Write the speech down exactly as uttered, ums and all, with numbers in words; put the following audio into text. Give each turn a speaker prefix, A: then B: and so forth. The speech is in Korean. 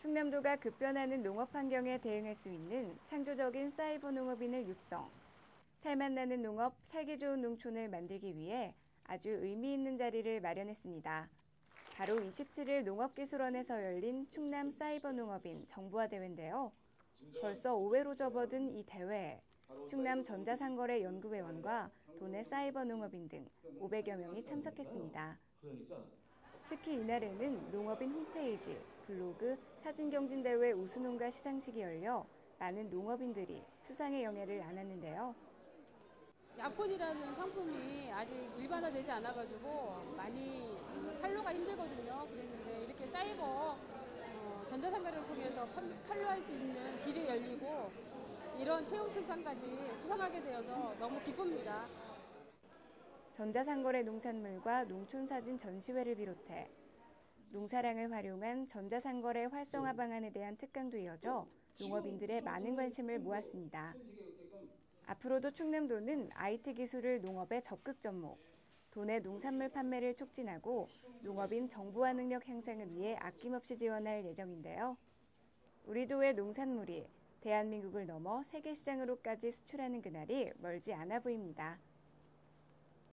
A: 충남도가 급변하는 농업 환경에 대응할 수 있는 창조적인 사이버 농업인을 육성, 살맛 나는 농업, 살기 좋은 농촌을 만들기 위해 아주 의미 있는 자리를 마련했습니다. 바로 이십칠일 농업기술원에서 열린 충남 사이버 농업인 정부화 대회인데요. 벌써 오 회로 접어든 이 대회에 충남 전자상거래 연구회원과 도내 사이버 농업인 등 오백여 명이 참석했습니다. 특히 이날에는 농업인 홈페이지, 블로그, 사진경진대회 우수농가 시상식이 열려 많은 농업인들이 수상의 영예를 안았는데요.
B: 약혼이라는 상품이 아직 일반화되지 않아가지고 많이 판로가 힘들거든요. 그랬는데 이렇게 사이버 어, 전자상거래를 통해서 판로할 수 있는 길이 열리고 이런 최우수상까지 수상하게 되어서 너무 기쁩니다.
A: 전자상거래 농산물과 농촌사진 전시회를 비롯해 농사랑을 활용한 전자상거래 활성화 방안에 대한 특강도 이어져 농업인들의 많은 관심을 모았습니다. 앞으로도 충남도는 아이티 기술을 농업에 적극 접목, 도내 농산물 판매를 촉진하고 농업인 정보화 능력 향상을 위해 아낌없이 지원할 예정인데요. 우리 도의 농산물이 대한민국을 넘어 세계 시장으로까지 수출하는 그날이 멀지 않아 보입니다.